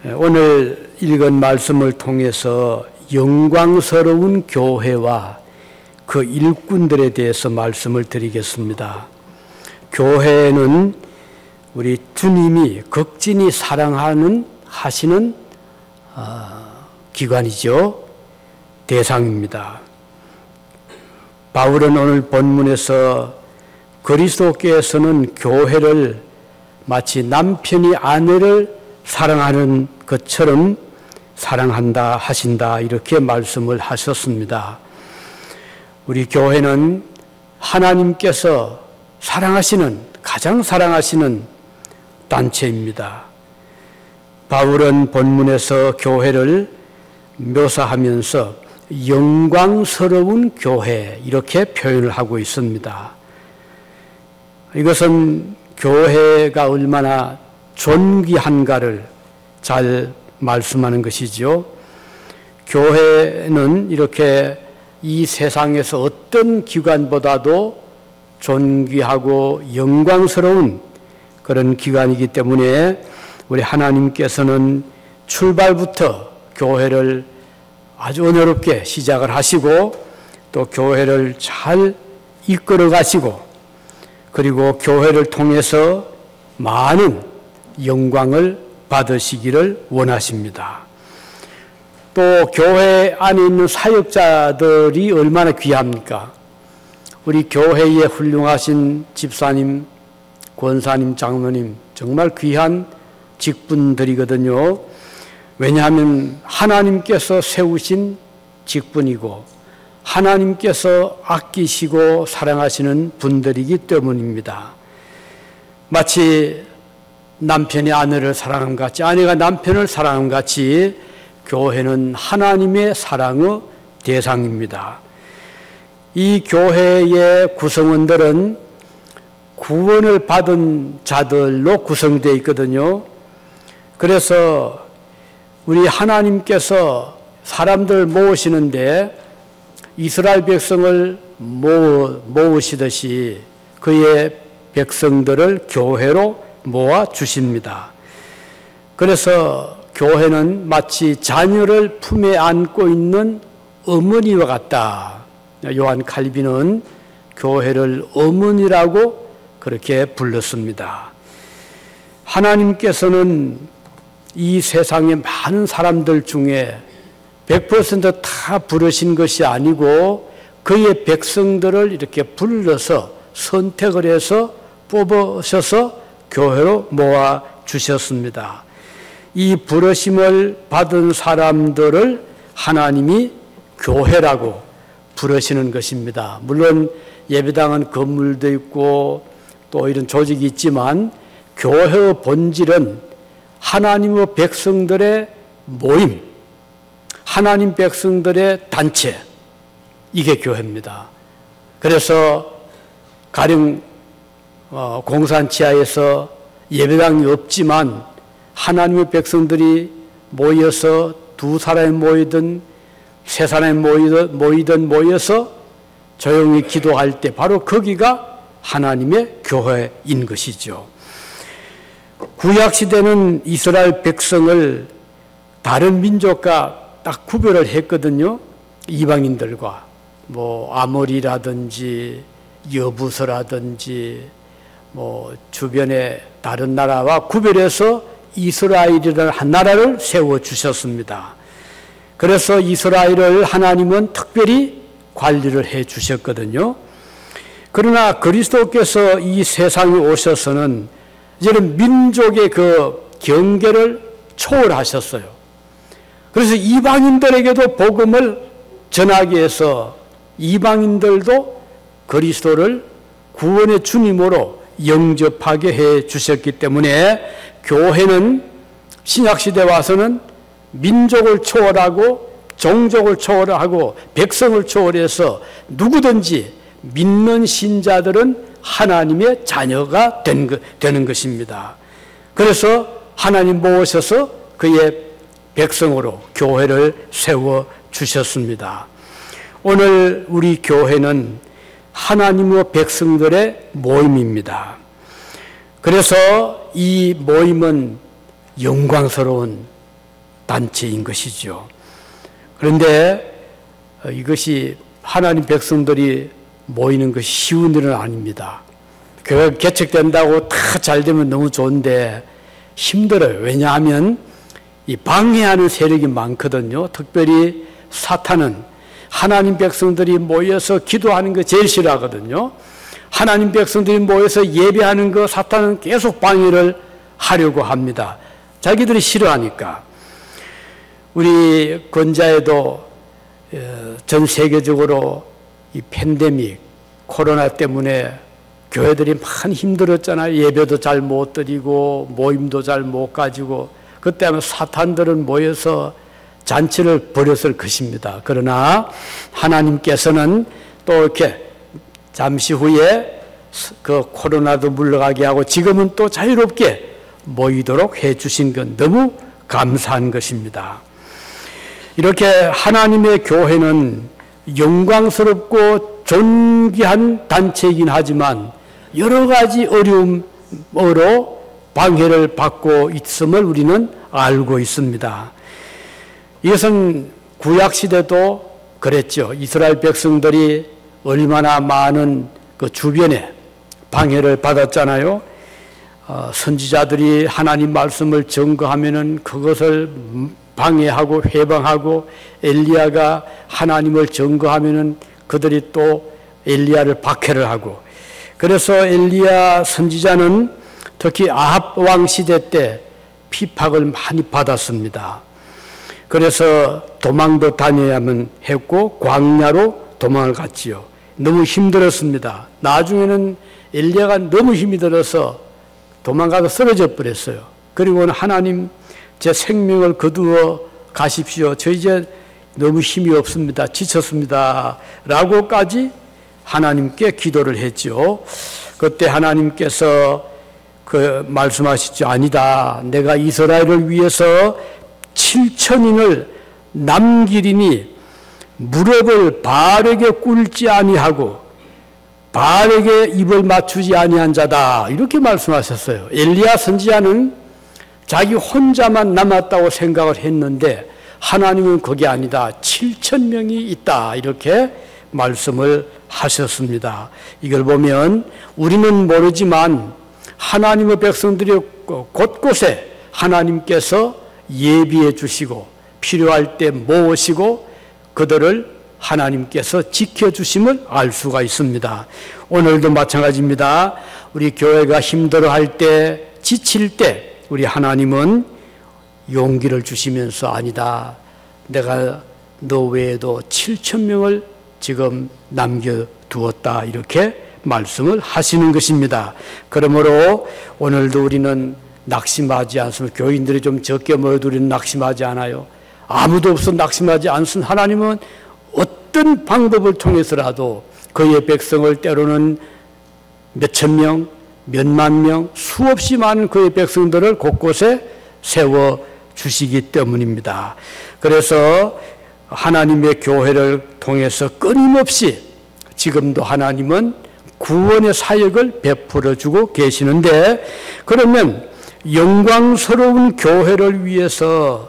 오늘 읽은 말씀을 통해서 영광스러운 교회와 그 일꾼들에 대해서 말씀을 드리겠습니다. 교회는 우리 주님이 극진히 하시는 기관이죠. 대상입니다. 바울은 오늘 본문에서 그리스도께서는 교회를 마치 남편이 아내를 사랑하는 것처럼 사랑한다 하신다 이렇게 말씀을 하셨습니다. 우리 교회는 하나님께서 가장 사랑하시는 단체입니다. 바울은 본문에서 교회를 묘사하면서 영광스러운 교회 이렇게 표현을 하고 있습니다. 이것은 교회가 얼마나 존귀한가를 잘 말씀하는 것이죠. 교회는 이렇게 이 세상에서 어떤 기관보다도 존귀하고 영광스러운 그런 기관이기 때문에 우리 하나님께서는 출발부터 교회를 아주 은혜롭게 시작을 하시고 또 교회를 잘 이끌어 가시고 그리고 교회를 통해서 많은 영광을 받으시기를 원하십니다. 또 교회 안에 있는 사역자들이 얼마나 귀합니까? 우리 교회에 훌륭하신 집사님, 권사님, 장로님 정말 귀한 직분들이거든요. 왜냐하면 하나님께서 세우신 직분이고 하나님께서 아끼시고 사랑하시는 분들이기 때문입니다. 마치 남편이 아내를 사랑함 같이 아내가 남편을 사랑함 같이 교회는 하나님의 사랑의 대상입니다. 이 교회의 구성원들은 구원을 받은 자들로 구성되어 있거든요. 그래서 우리 하나님께서 사람들 모으시는데 이스라엘 백성을 모으시듯이 그의 백성들을 교회로 모아 주십니다. 그래서 교회는 마치 자녀를 품에 안고 있는 어머니와 같다. 요한 칼빈은 교회를 어머니라고 그렇게 불렀습니다. 하나님께서는 이 세상의 많은 사람들 중에 100% 다 부르신 것이 아니고 그의 백성들을 이렇게 불러서 선택을 해서 뽑으셔서 교회로 모아 주셨습니다. 이 부르심을 받은 사람들을 하나님이 교회라고 부르시는 것입니다. 물론 예배당은 건물도 있고 또 이런 조직이 있지만 교회의 본질은 하나님의 백성들의 모임, 하나님 백성들의 단체, 이게 교회입니다. 그래서 가령 공산 지하에서 예배당이 없지만 하나님의 백성들이 모여서 2사람이 모이든 3사람이 모여서 조용히 기도할 때 바로 거기가 하나님의 교회인 것이죠. 구약시대는 이스라엘 백성을 다른 민족과 딱 구별을 했거든요. 이방인들과 아모리라든지 여부서라든지 주변의 다른 나라와 구별해서 이스라엘이라는 한 나라를 세워주셨습니다. 그래서 이스라엘을 하나님은 특별히 관리를 해 주셨거든요. 그러나 그리스도께서 이 세상에 오셔서는 이제는 민족의 그 경계를 초월하셨어요. 그래서 이방인들에게도 복음을 전하기 위해서 이방인들도 그리스도를 구원의 주님으로 영접하게 해 주셨기 때문에 교회는 신약시대 와서는 민족을 초월하고 종족을 초월하고 백성을 초월해서 누구든지 믿는 신자들은 하나님의 자녀가 되는 것입니다. 그래서 하나님 모으셔서 그의 백성으로 교회를 세워주셨습니다. 오늘 우리 교회는 하나님의 백성들의 모임입니다. 그래서 이 모임은 영광스러운 단체인 것이죠. 그런데 이것이 하나님 백성들이 모이는 것이 쉬운 일은 아닙니다. 교회가 개척된다고 다 잘 되면 너무 좋은데 힘들어요. 왜냐하면 이 방해하는 세력이 많거든요. 특별히 사탄은 하나님 백성들이 모여서 기도하는 거 제일 싫어하거든요. 하나님 백성들이 모여서 예배하는 거 사탄은 계속 방해를 하려고 합니다. 자기들이 싫어하니까. 우리 권자에도 전 세계적으로 이 팬데믹, 코로나 때문에 교회들이 많이 힘들었잖아요. 예배도 잘 못 드리고 모임도 잘 못 가지고 그때 하면 사탄들은 모여서 잔치를 벌였을 것입니다. 그러나 하나님께서는 또 이렇게 잠시 후에 그 코로나도 물러가게 하고 지금은 또 자유롭게 모이도록 해 주신 건 너무 감사한 것입니다. 이렇게 하나님의 교회는 영광스럽고 존귀한 단체이긴 하지만 여러 가지 어려움으로 방해를 받고 있음을 우리는 알고 있습니다. 이것은 구약시대도 그랬죠. 이스라엘 백성들이 얼마나 많은 그 주변에 방해를 받았잖아요. 선지자들이 하나님 말씀을 증거하면은 그것을 방해하고 회방하고 엘리야가 하나님을 증거하면은 그들이 또 엘리야를 박해를 하고 그래서 엘리야 선지자는 특히 아합 왕 시대 때 피박을 많이 받았습니다. 그래서 도망도 다녀야만 했고 광야로 도망을 갔지요. 너무 힘들었습니다. 나중에는 엘리야가 너무 힘이 들어서 도망가서 쓰러져 버렸어요. 그리고는 하나님 제 생명을 거두어 가십시오. 저 이제 너무 힘이 없습니다. 지쳤습니다. 라고까지 하나님께 기도를 했죠. 그때 하나님께서 그 말씀하시죠. 아니다. 내가 이스라엘을 위해서 7천인을 남기리니 무릎을 바알에게 꿇지 아니하고 바알에게 입을 맞추지 아니한 자다. 이렇게 말씀하셨어요. 엘리야 선지자는 자기 혼자만 남았다고 생각을 했는데 하나님은 그게 아니다. 7천 명이 있다. 이렇게 말씀을 하셨습니다. 이걸 보면 우리는 모르지만 하나님의 백성들이 곳곳에 하나님께서 예비해 주시고 필요할 때 모으시고 그들을 하나님께서 지켜주심을 알 수가 있습니다. 오늘도 마찬가지입니다. 우리 교회가 힘들어할 때 지칠 때 우리 하나님은 용기를 주시면서 아니다. 내가 너 외에도 7천 명을 지금 남겨두었다. 이렇게 말씀을 하시는 것입니다. 그러므로 오늘도 우리는 낙심하지 않습니다. 교인들이 좀 적게 모여도 우리는 낙심하지 않아요. 아무도 없어 낙심하지 않습니다. 하나님은 어떤 방법을 통해서라도 그의 백성을 때로는 몇천 명, 몇만 명, 수없이 많은 그의 백성들을 곳곳에 세워주시기 때문입니다. 그래서 하나님의 교회를 통해서 끊임없이 지금도 하나님은 구원의 사역을 베풀어주고 계시는데 그러면 영광스러운 교회를 위해서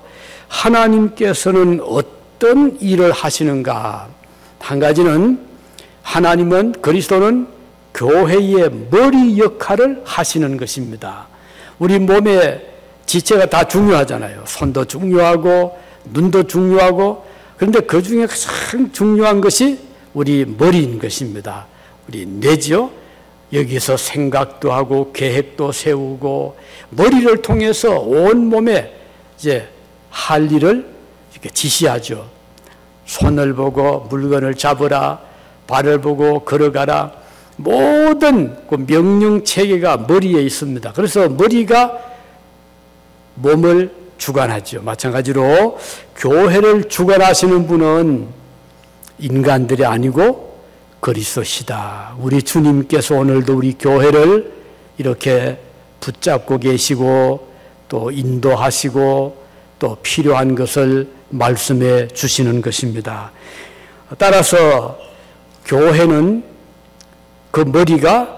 하나님께서는 어떤 일을 하시는가? 한 가지는 하나님은 그리스도는 교회의 머리 역할을 하시는 것입니다. 우리 몸의 지체가 다 중요하잖아요. 손도 중요하고 눈도 중요하고 그런데 그 중에 가장 중요한 것이 우리 머리인 것입니다. 우리 뇌죠. 여기서 생각도 하고 계획도 세우고 머리를 통해서 온 몸에 이제 할 일을 이렇게 지시하죠. 손을 보고 물건을 잡으라, 발을 보고 걸어가라. 모든 그 명령 체계가 머리에 있습니다. 그래서 머리가 몸을 주관하죠. 마찬가지로 교회를 주관하시는 분은 인간들이 아니고 그리스도시다. 우리 주님께서 오늘도 우리 교회를 이렇게 붙잡고 계시고 또 인도하시고 또 필요한 것을 말씀해 주시는 것입니다. 따라서 교회는 그 머리가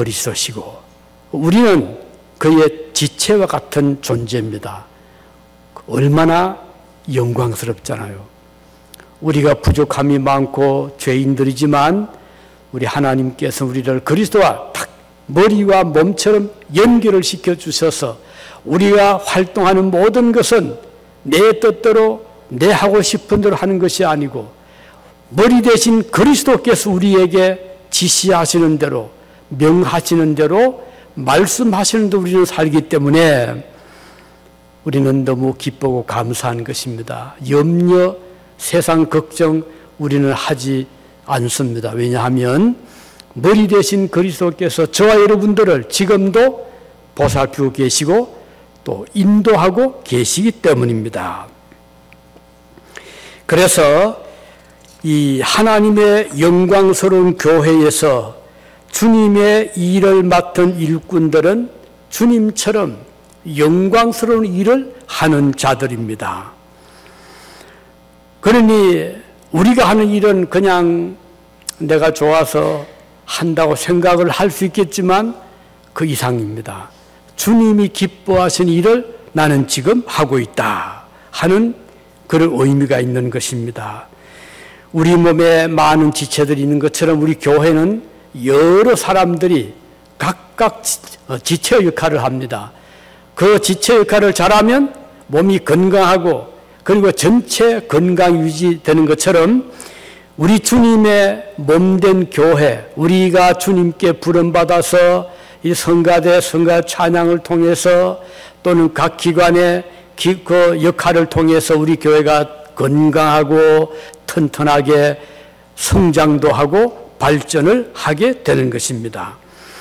그리스도시고 우리는 그의 지체와 같은 존재입니다. 얼마나 영광스럽잖아요. 우리가 부족함이 많고 죄인들이지만 우리 하나님께서 우리를 그리스도와 딱 머리와 몸처럼 연결을 시켜주셔서 우리가 활동하는 모든 것은 내 뜻대로 내 하고 싶은 대로 하는 것이 아니고 머리 대신 그리스도께서 우리에게 지시하시는 대로 명하시는 대로 말씀하시는 대로 우리는 살기 때문에 우리는 너무 기쁘고 감사한 것입니다. 염려, 세상 걱정 우리는 하지 않습니다. 왜냐하면 머리 대신 그리스도께서 저와 여러분들을 지금도 보살피고 계시고 또 인도하고 계시기 때문입니다. 그래서 이 하나님의 영광스러운 교회에서 주님의 일을 맡은 일꾼들은 주님처럼 영광스러운 일을 하는 자들입니다. 그러니 우리가 하는 일은 그냥 내가 좋아서 한다고 생각을 할 수 있겠지만 그 이상입니다. 주님이 기뻐하신 일을 나는 지금 하고 있다 하는 그런 의미가 있는 것입니다. 우리 몸에 많은 지체들이 있는 것처럼 우리 교회는 여러 사람들이 각각 지체 역할을 합니다. 그 지체 역할을 잘하면 몸이 건강하고 그리고 전체 건강 유지되는 것처럼 우리 주님의 몸된 교회, 우리가 주님께 부름받아서 이 성가대, 성가 찬양을 통해서 또는 각 기관의 그 역할을 통해서 우리 교회가 건강하고 튼튼하게 성장도 하고 발전을 하게 되는 것입니다.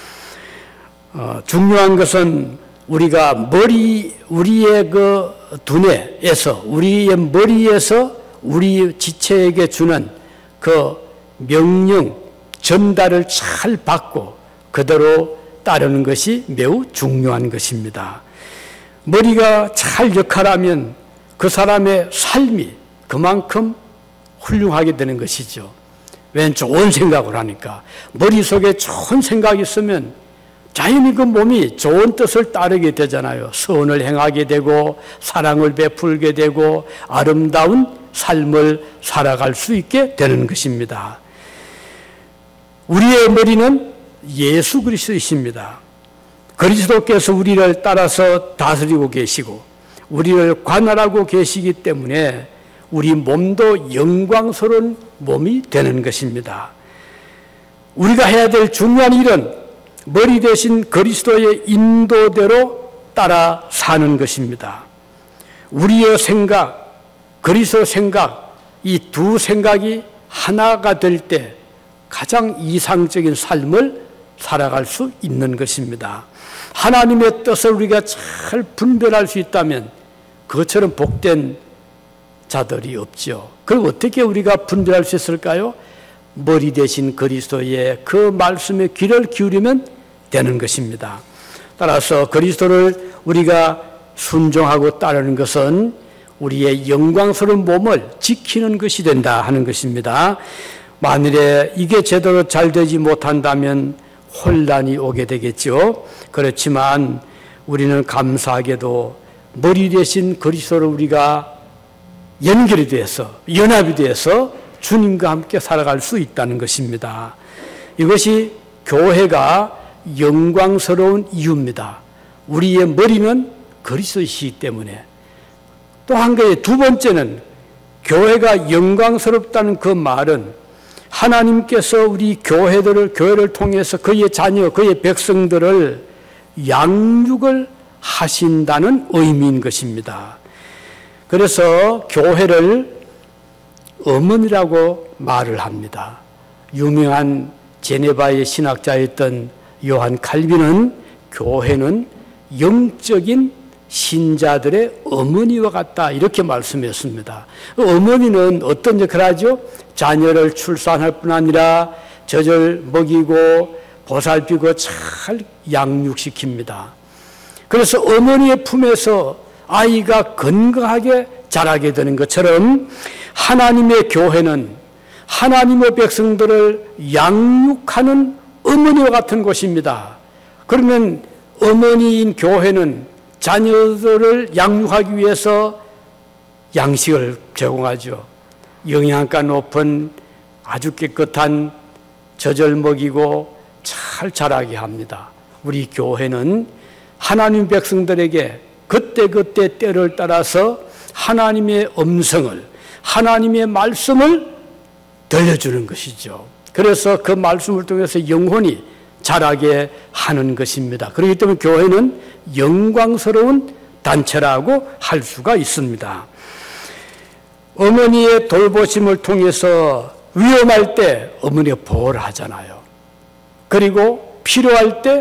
중요한 것은 우리가 우리의 그 두뇌에서, 우리의 머리에서 우리 지체에게 주는 그 명령, 전달을 잘 받고 그대로 따르는 것이 매우 중요한 것입니다. 머리가 잘 역할하면 그 사람의 삶이 그만큼 훌륭하게 되는 것이죠. 왜? 좋은 생각을 하니까. 머릿속에 좋은 생각이 있으면 자연히 그 몸이 좋은 뜻을 따르게 되잖아요. 선을 행하게 되고 사랑을 베풀게 되고 아름다운 삶을 살아갈 수 있게 되는 것입니다. 우리의 머리는 예수 그리스도이십니다. 그리스도께서 우리를 따라서 다스리고 계시고 우리를 관할하고 계시기 때문에 우리 몸도 영광스러운 몸이 되는 것입니다. 우리가 해야 될 중요한 일은 머리 대신 그리스도의 인도대로 따라 사는 것입니다. 우리의 생각, 그리스도 생각, 이 두 생각이 하나가 될 때 가장 이상적인 삶을 살아갈 수 있는 것입니다. 하나님의 뜻을 우리가 잘 분별할 수 있다면 그것처럼 복된 자들이 없죠. 그럼 어떻게 우리가 분별할 수 있을까요? 머리 대신 그리스도의 그 말씀에 귀를 기울이면 되는 것입니다. 따라서 그리스도를 우리가 순종하고 따르는 것은 우리의 영광스러운 몸을 지키는 것이 된다 하는 것입니다. 만일에 이게 제대로 잘 되지 못한다면 혼란이 오게 되겠죠. 그렇지만 우리는 감사하게도 머리 대신 그리스도를 우리가 연결이 돼서 연합이 돼서 주님과 함께 살아갈 수 있다는 것입니다. 이것이 교회가 영광스러운 이유입니다. 우리의 머리는 그리스도이시기 때문에. 또 한 가지 두 번째는 교회가 영광스럽다는 그 말은 하나님께서 우리 교회를 통해서 그의 자녀, 그의 백성들을 양육을 하신다는 의미인 것입니다. 그래서 교회를 어머니라고 말을 합니다. 유명한 제네바의 신학자였던 요한 칼빈은 교회는 영적인 신자들의 어머니와 같다 이렇게 말씀했습니다. 어머니는 어떤 역할을 하죠? 자녀를 출산할 뿐 아니라 젖을 먹이고 보살피고 잘 양육시킵니다. 그래서 어머니의 품에서 아이가 건강하게 자라게 되는 것처럼 하나님의 교회는 하나님의 백성들을 양육하는 어머니와 같은 곳입니다. 그러면 어머니인 교회는 자녀들을 양육하기 위해서 양식을 제공하죠. 영양가 높은 아주 깨끗한 젖을 먹이고 잘 자라게 합니다. 우리 교회는 하나님 백성들에게 그때그때 때를 따라서 하나님의 음성을, 하나님의 말씀을 들려주는 것이죠. 그래서 그 말씀을 통해서 영혼이 자라게 하는 것입니다. 그렇기 때문에 교회는 영광스러운 단체라고 할 수가 있습니다. 어머니의 돌보심을 통해서 위험할 때 어머니가 보호를 하잖아요. 그리고 필요할 때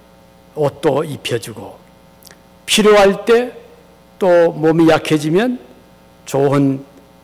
옷도 입혀주고, 필요할 때 또 몸이 약해지면 좋은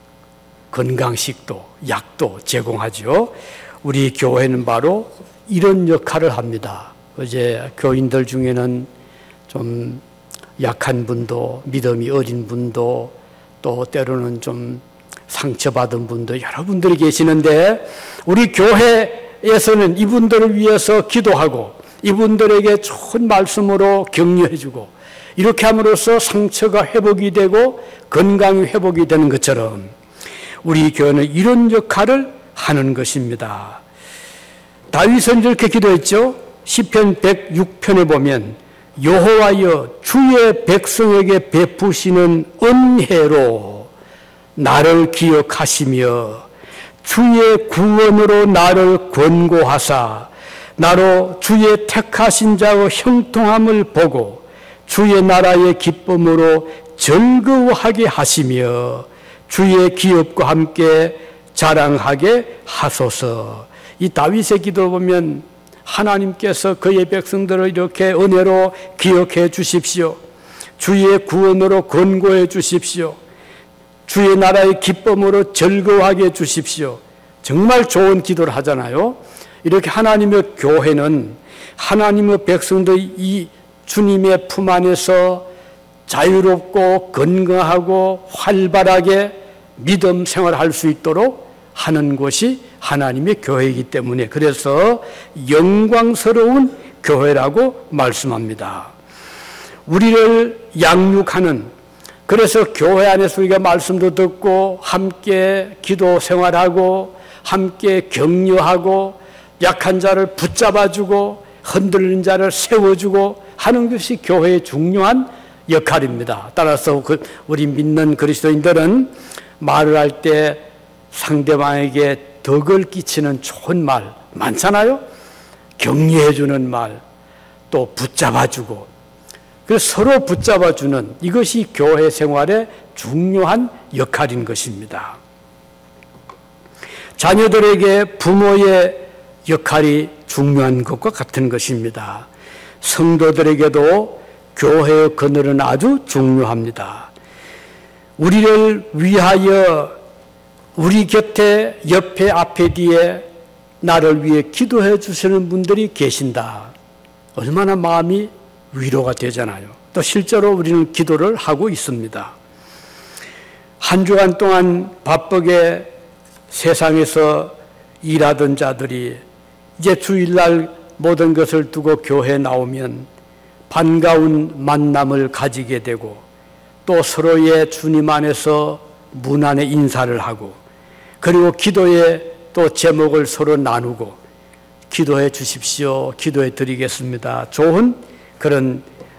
건강식도, 약도 제공하죠. 우리 교회는 바로 이런 역할을 합니다. 어제 교인들 중에는 좀 약한 분도, 믿음이 어린 분도, 또 때로는 좀 상처받은 분도 여러분들이 계시는데, 우리 교회에서는 이분들을 위해서 기도하고 이분들에게 좋은 말씀으로 격려해주고, 이렇게 함으로써 상처가 회복이 되고 건강이 회복이 되는 것처럼 우리 교회는 이런 역할을 하는 것입니다. 다윗은 이렇게 기도했죠. 시편 106편에 보면 여호와여 주의 백성에게 베푸시는 은혜로 나를 기억하시며 주의 구원으로 나를 권고하사 나로 주의 택하신 자의 형통함을 보고 주의 나라의 기쁨으로 즐거워하게 하시며 주의 기업과 함께 자랑하게 하소서. 이 다윗의 기도를 보면 하나님께서 그의 백성들을 이렇게 은혜로 기억해 주십시오. 주의 구원으로 권고해 주십시오. 주의 나라의 기쁨으로 즐거워하게 해 주십시오. 정말 좋은 기도를 하잖아요. 이렇게 하나님의 교회는 하나님의 백성들이 이 주님의 품 안에서 자유롭고 건강하고 활발하게 믿음 생활할 수 있도록 하는 것이 하나님의 교회이기 때문에, 그래서 영광스러운 교회라고 말씀합니다. 우리를 양육하는, 그래서 교회 안에서 우리가 말씀도 듣고 함께 기도 생활하고 함께 격려하고 약한 자를 붙잡아주고 흔들린 자를 세워주고 하는 것이 교회의 중요한 역할입니다. 따라서 우리 믿는 그리스도인들은 말을 할 때 상대방에게 덕을 끼치는 좋은 말 많잖아요. 격려해주는 말, 또 붙잡아주고, 그래서 서로 붙잡아주는 이것이 교회 생활의 중요한 역할인 것입니다. 자녀들에게 부모의 역할이 중요한 것과 같은 것입니다. 성도들에게도 교회의 그늘은 아주 중요합니다. 우리를 위하여 우리 곁에 옆에 앞에 뒤에 나를 위해 기도해 주시는 분들이 계신다. 얼마나 마음이 위로가 되잖아요. 또 실제로 우리는 기도를 하고 있습니다. 한 주간 동안 바쁘게 세상에서 일하던 자들이 이제 주일날 모든 것을 두고 교회에 나오면 반가운 만남을 가지게 되고, 또 서로의 주님 안에서 문 안에 인사를 하고, 그리고 기도의 또 제목을 서로 나누고, 기도해 주십시오, 기도해 드리겠습니다, 좋은 그런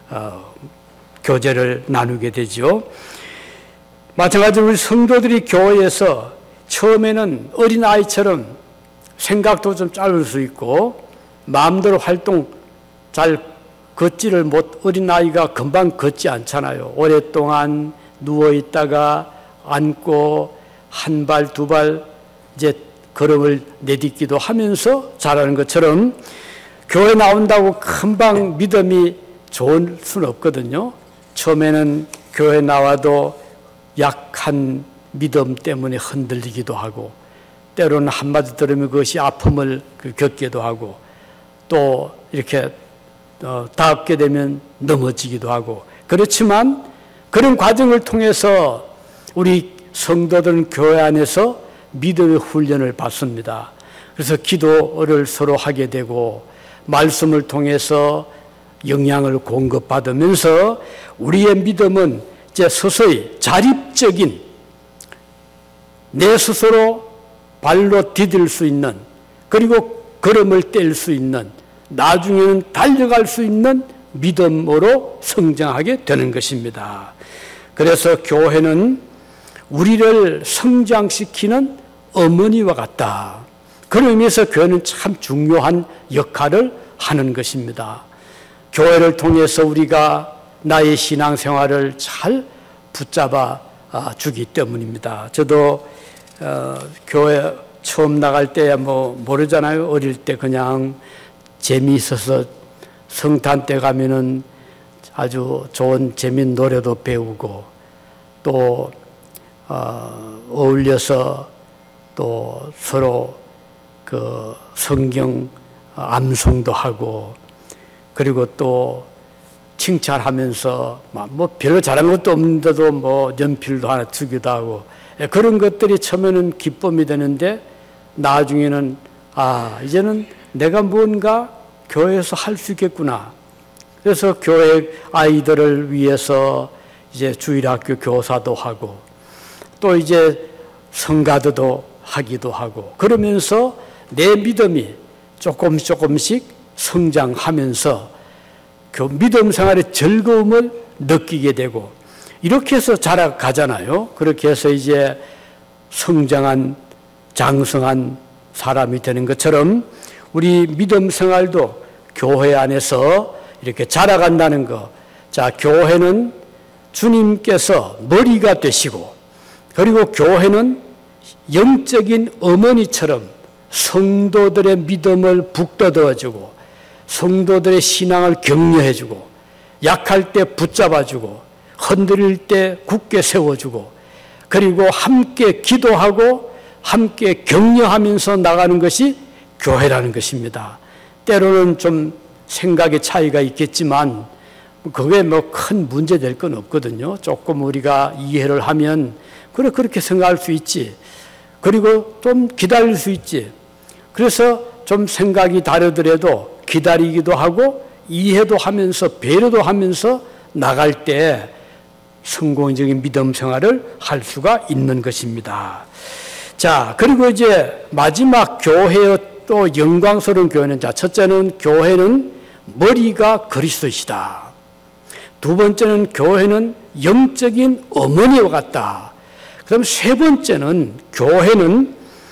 교제를 나누게 되죠. 마찬가지로 우리 성도들이 교회에서 처음에는 어린아이처럼 생각도 좀 짧을 수 있고 마음대로 활동 잘 걷지를 못, 어린아이가 금방 걷지 않잖아요. 오랫동안 누워있다가 앉고 한 발 두 발 이제 걸음을 내딛기도 하면서 자라는 것처럼 교회 나온다고 금방 믿음이 좋을 수는 없거든요. 처음에는 교회 나와도 약한 믿음 때문에 흔들리기도 하고, 때로는 한마디 들으면 그것이 아픔을 겪기도 하고, 또 이렇게 닿게 되면 넘어지기도 하고, 그렇지만 그런 과정을 통해서 우리 성도들은 교회 안에서 믿음의 훈련을 받습니다. 그래서 기도를 서로 하게 되고 말씀을 통해서 영향을 공급받으면서 우리의 믿음은 이제 서서히 자립적인 내 스스로 발로 디딜 수 있는, 그리고 걸음을 뗄 수 있는, 나중에는 달려갈 수 있는 믿음으로 성장하게 되는 것입니다. 그래서 교회는 우리를 성장시키는 어머니와 같다. 그런 의미에서 교회는 참 중요한 역할을 하는 것입니다. 교회를 통해서 우리가 나의 신앙생활을 잘 붙잡아 주기 때문입니다. 저도 교회 처음 나갈 때 모르잖아요. 어릴 때 그냥 재미있어서 성탄 때 가면은 아주 좋은 재미있는 노래도 배우고, 또 어울려서 또 서로 그 성경 암송도 하고, 그리고 또 칭찬하면서 별로 잘한 것도 없는데도 연필도 하나 주기도 하고, 그런 것들이 처음에는 기쁨이 되는데 나중에는 이제는 내가 뭔가 교회에서 할 수 있겠구나. 그래서 교회 아이들을 위해서 이제 주일학교 교사도 하고, 또 이제 성가대도 하기도 하고, 그러면서 내 믿음이 조금씩 성장하면서 그 믿음 생활의 즐거움을 느끼게 되고, 이렇게 해서 자라가잖아요. 그렇게 해서 이제 성장한, 장성한 사람이 되는 것처럼 우리 믿음 생활도 교회 안에서 이렇게 자라간다는 것. 자, 교회는 주님께서 머리가 되시고, 그리고 교회는 영적인 어머니처럼 성도들의 믿음을 북돋워주고, 성도들의 신앙을 격려해주고, 약할 때 붙잡아주고, 흔들릴 때 굳게 세워주고, 그리고 함께 기도하고 함께 격려하면서 나가는 것이 교회라는 것입니다. 때로는 좀 생각의 차이가 있겠지만 그게 큰 문제 될 건 없거든요. 조금 우리가 이해를 하면 그래, 그렇게 생각할 수 있지. 그리고 좀 기다릴 수 있지. 그래서 좀 생각이 다르더라도 기다리기도 하고 이해도 하면서 배려도 하면서 나갈 때 성공적인 믿음 생활을 할 수가 있는 것입니다. 자, 그리고 이제 마지막 교회의 또 영광스러운 교회는, 자, 첫째는 교회는 머리가 그리스도이시다. 두 번째는 교회는 영적인 어머니와 같다. 그럼 세 번째는 교회는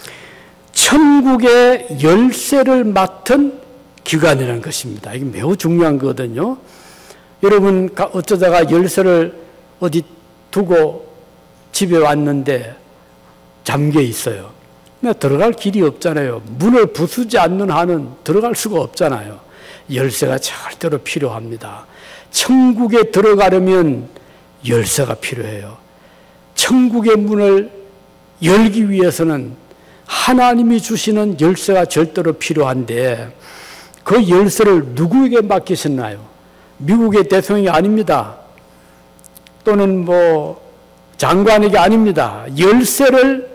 천국의 열쇠를 맡은 기관이라는 것입니다. 이게 매우 중요한 거거든요. 여러분 어쩌다가 열쇠를 어디 두고 집에 왔는데 잠겨 있어요. 들어갈 길이 없잖아요. 문을 부수지 않는 한은 들어갈 수가 없잖아요. 열쇠가 절대로 필요합니다. 천국에 들어가려면 열쇠가 필요해요. 천국의 문을 열기 위해서는 하나님이 주시는 열쇠가 절대로 필요한데, 그 열쇠를 누구에게 맡기셨나요? 미국의 대통령이 아닙니다. 또는 장관에게 아닙니다. 열쇠를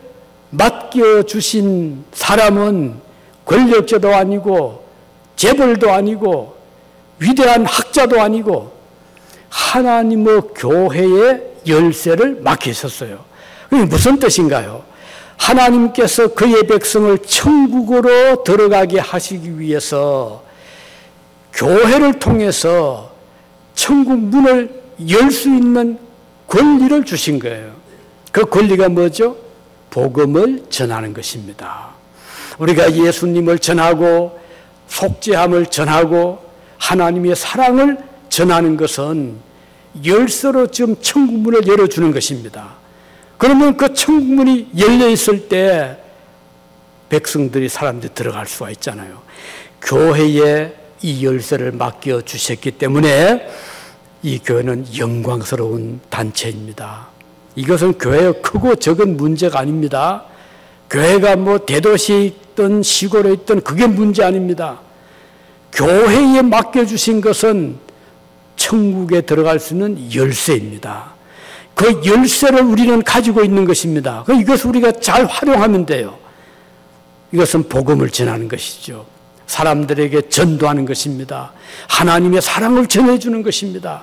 맡겨주신 사람은 권력자도 아니고 재벌도 아니고 위대한 학자도 아니고 하나님의 교회의 열쇠를 맡기셨어요. 그게 무슨 뜻인가요? 하나님께서 그의 백성을 천국으로 들어가게 하시기 위해서 교회를 통해서 천국 문을 열 수 있는 권리를 주신 거예요. 그 권리가 뭐죠? 복음을 전하는 것입니다. 우리가 예수님을 전하고 속죄함을 전하고 하나님의 사랑을 전하는 것은 열쇠로 지금 천국 문을 열어주는 것입니다. 그러면 그 천국 문이 열려 있을 때 백성들이, 사람들이 들어갈 수가 있잖아요. 교회에 이 열쇠를 맡겨 주셨기 때문에 이 교회는 영광스러운 단체입니다. 이것은 교회의 크고 적은 문제가 아닙니다. 교회가 대도시에 있든 시골에 있든 그게 문제 아닙니다. 교회에 맡겨주신 것은 천국에 들어갈 수 있는 열쇠입니다. 그 열쇠를 우리는 가지고 있는 것입니다. 이것을 우리가 잘 활용하면 돼요. 이것은 복음을 전하는 것이죠. 사람들에게 전도하는 것입니다. 하나님의 사랑을 전해주는 것입니다.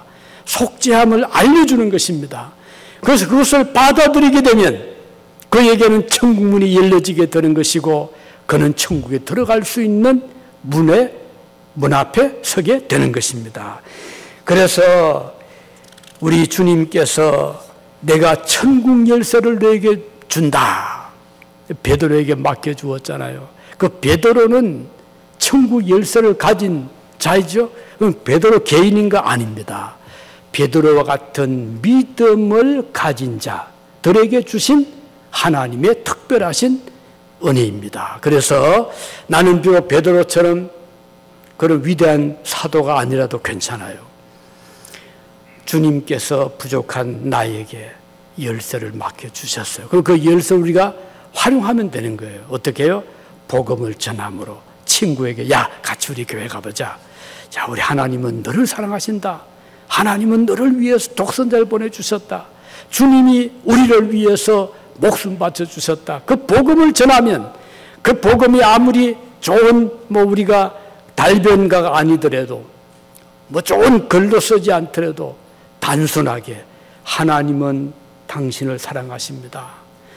속죄함을 알려주는 것입니다. 그래서 그것을 받아들이게 되면 그에게는 천국문이 열려지게 되는 것이고 그는 천국에 들어갈 수 있는 문 앞에 서게 되는 것입니다. 그래서 우리 주님께서 내가 천국 열쇠를 너에게 준다. 베드로에게 맡겨주었잖아요. 그 베드로는 천국 열쇠를 가진 자이죠. 그럼 베드로 개인인가? 아닙니다. 베드로와 같은 믿음을 가진 자들에게 주신 하나님의 특별하신 은혜입니다. 그래서 나는 비록 베드로처럼 그런 위대한 사도가 아니라도 괜찮아요. 주님께서 부족한 나에게 열쇠를 맡겨주셨어요. 그럼 그 열쇠를 우리가 활용하면 되는 거예요. 어떻게 해요? 복음을 전함으로 친구에게 야 같이 우리 교회 가보자. 자, 우리 하나님은 너를 사랑하신다. 하나님은 너를 위해서 독생자를 보내주셨다. 주님이 우리를 위해서 목숨 바쳐주셨다. 그 복음을 전하면 그 복음이 아무리 좋은 우리가 달변가가 아니더라도 좋은 글도 쓰지 않더라도 단순하게 하나님은 당신을 사랑하십니다.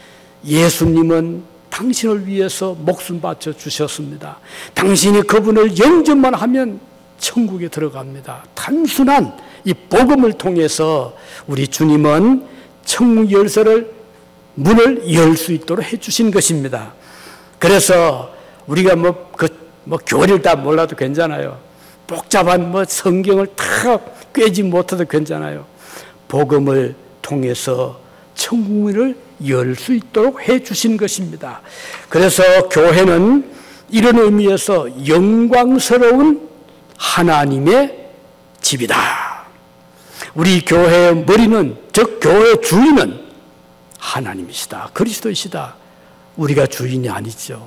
예수님은 당신을 위해서 목숨 바쳐 주셨습니다. 당신이 그분을 영접만 하면 천국에 들어갑니다. 단순한 이 복음을 통해서 우리 주님은 천국 열쇠를 문을 열 수 있도록 해주신 것입니다. 그래서 우리가 교리를 다 몰라도 괜찮아요. 복잡한 성경을 다 꿰지 못해도 괜찮아요. 복음을 통해서 천국문을 열 수 있도록 해주신 것입니다. 그래서 교회는 이런 의미에서 영광스러운 하나님의 집이다. 우리 교회의 머리는, 즉 교회의 주인은 하나님이시다. 그리스도이시다. 우리가 주인이 아니죠.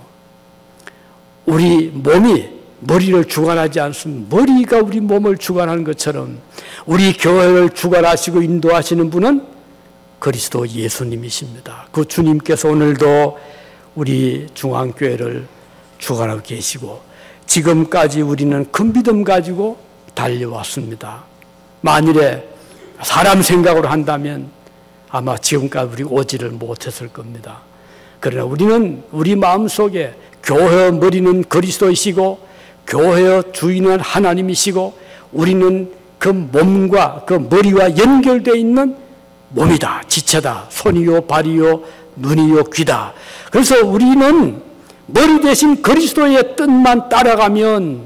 우리 몸이 머리를 주관하지 않습니다. 머리가 우리 몸을 주관하는 것처럼 우리 교회를 주관하시고 인도하시는 분은 그리스도 예수님이십니다. 그 주님께서 오늘도 우리 중앙교회를 주관하고 계시고 지금까지 우리는 큰 믿음 가지고 달려왔습니다. 만일에 사람 생각으로 한다면 아마 지금까지 우리 오지를 못했을 겁니다. 그러나 우리는 우리 마음속에 교회의 머리는 그리스도이시고 교회의 주인은 하나님이시고 우리는 그 몸과 그 머리와 연결되어 있는 몸이다. 지체다. 손이요 발이요 눈이요 귀다. 그래서 우리는 머리 대신 그리스도의 뜻만 따라가면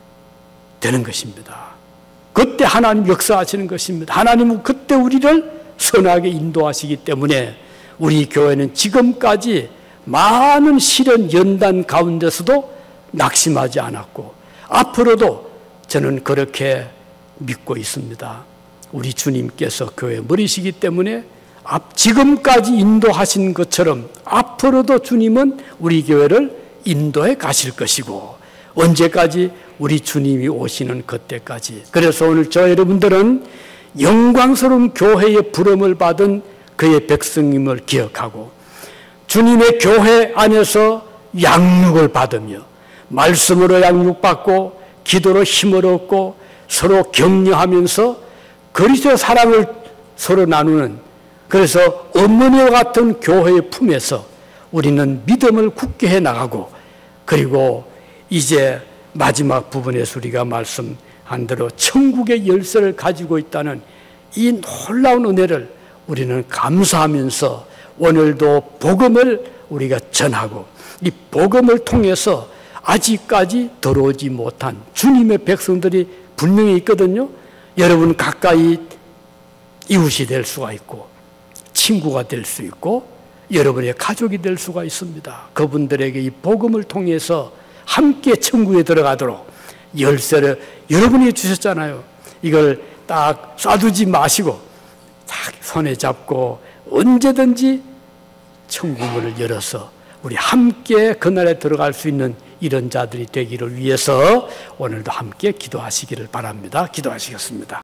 되는 것입니다. 그때 하나님 역사하시는 것입니다. 하나님은 그때 우리를 선하게 인도하시기 때문에 우리 교회는 지금까지 많은 시련 연단 가운데서도 낙심하지 않았고 앞으로도 저는 그렇게 믿고 있습니다. 우리 주님께서 교회 머리시기 때문에 지금까지 인도하신 것처럼 앞으로도 주님은 우리 교회를 인도해 가실 것이고 언제까지? 우리 주님이 오시는 그때까지. 그래서 오늘 저 여러분들은 영광스러운 교회의 부름을 받은 그의 백성임을 기억하고 주님의 교회 안에서 양육을 받으며 말씀으로 양육받고 기도로 힘을 얻고 서로 격려하면서 그리스도의 사랑을 서로 나누는, 그래서 어머니와 같은 교회의 품에서 우리는 믿음을 굳게 해 나가고, 그리고 이제 마지막 부분에서 우리가 말씀한 대로 천국의 열쇠를 가지고 있다는 이 놀라운 은혜를 우리는 감사하면서 오늘도 복음을 우리가 전하고 이 복음을 통해서 아직까지 들어오지 못한 주님의 백성들이 분명히 있거든요. 여러분 가까이 이웃이 될 수가 있고 친구가 될 수 있고 여러분의 가족이 될 수가 있습니다. 그분들에게 이 복음을 통해서 함께 천국에 들어가도록 열쇠를 여러분이 주셨잖아요. 이걸 딱 쏴두지 마시고 딱 손에 잡고 언제든지 천국문을 열어서 우리 함께 그날에 들어갈 수 있는 이런 자들이 되기를 위해서 오늘도 함께 기도하시기를 바랍니다. 기도하시겠습니다.